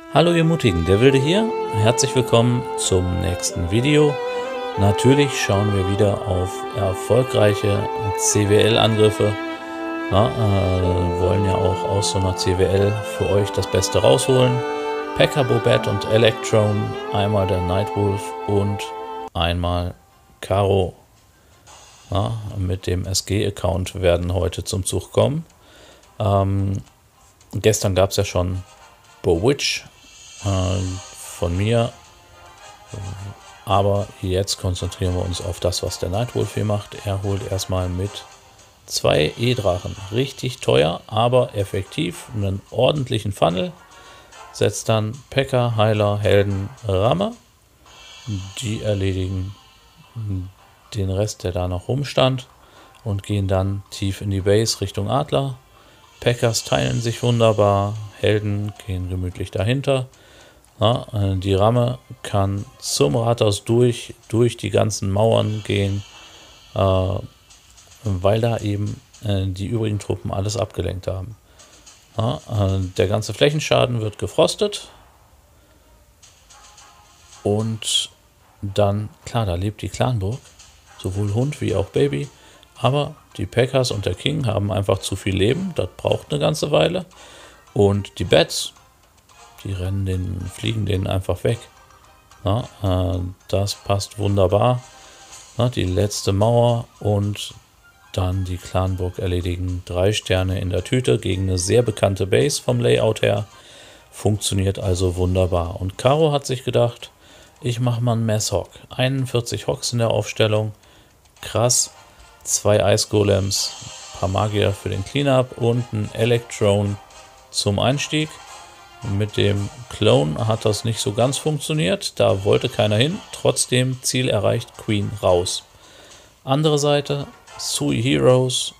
Hallo ihr Mutigen, der Wilde hier. Herzlich willkommen zum nächsten Video. Natürlich schauen wir wieder auf erfolgreiche CWL-Angriffe. Wollen ja auch aus so einer CWL für euch das Beste rausholen. P.E.K.K.A, Bobette und Electrone, einmal der Nightwolf und einmal Karo. Mit dem SG-Account werden heute zum Zug kommen. Gestern gab es ja schon Bewitch von mir, aber jetzt konzentrieren wir uns auf das, was der Nightwolf hier macht. Er holt erstmal mit 2 E-Drachen, richtig teuer, aber effektiv, einen ordentlichen Funnel, setzt dann P.E.K.K.A, Heiler, Helden, Ramme, die erledigen den Rest, der da noch rumstand, und gehen dann tief in die Base Richtung Adler. P.E.K.K.As teilen sich wunderbar, Helden gehen gemütlich dahinter. Die Ramme kann zum Rathaus durch die ganzen Mauern gehen, weil da eben die übrigen Truppen alles abgelenkt haben. Der ganze Flächenschaden wird gefrostet und dann, klar, da lebt die Clanburg, sowohl Hund wie auch Baby, aber die P.E.K.K.As und der King haben einfach zu viel Leben, das braucht eine ganze Weile, und die Bats, die fliegen denen einfach weg. Das passt wunderbar. Die letzte Mauer und dann die Clanburg erledigen. 3 Sterne in der Tüte gegen eine sehr bekannte Base vom Layout her. Funktioniert also wunderbar. Und Karo hat sich gedacht, ich mache mal einen Mass-Hog. 41 Hogs in der Aufstellung. Krass. 2 Eisgolems, ein paar Magier für den Cleanup und ein Electrone zum Einstieg. Mit dem Clone hat das nicht so ganz funktioniert, da wollte keiner hin, trotzdem Ziel erreicht, Queen raus. Andere Seite, Sui Heroes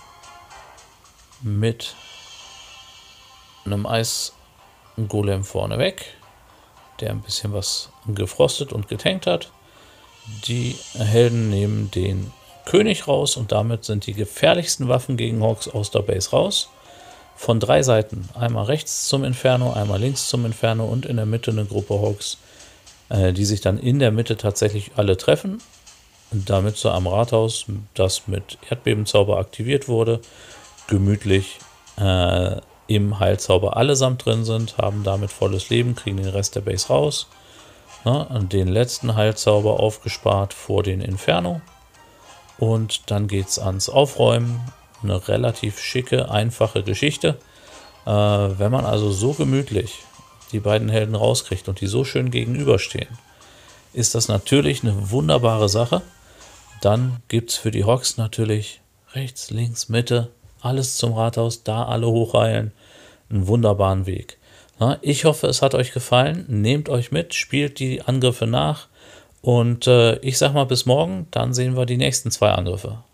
mit einem Eisgolem vorneweg, der ein bisschen was gefrostet und getankt hat. Die Helden nehmen den König raus und damit sind die gefährlichsten Waffen gegen Hogs aus der Base raus. Von 3 Seiten, einmal rechts zum Inferno, einmal links zum Inferno und in der Mitte eine Gruppe Hogs, die sich dann in der Mitte tatsächlich alle treffen. Und damit so am Rathaus, das mit Erdbebenzauber aktiviert wurde, gemütlich im Heilzauber allesamt drin sind, haben damit volles Leben, kriegen den Rest der Base raus. Den letzten Heilzauber aufgespart vor den Inferno. Und dann geht es ans Aufräumen. Eine relativ schicke, einfache Geschichte. Wenn man also so gemütlich die beiden Helden rauskriegt und die so schön gegenüberstehen, ist das natürlich eine wunderbare Sache. Dann gibt es für die Hogs natürlich rechts, links, Mitte, alles zum Rathaus, da alle hochreilen. Einen wunderbaren Weg. Ich hoffe, es hat euch gefallen. Nehmt euch mit, spielt die Angriffe nach. Und ich sag mal bis morgen, dann sehen wir die nächsten 2 Angriffe.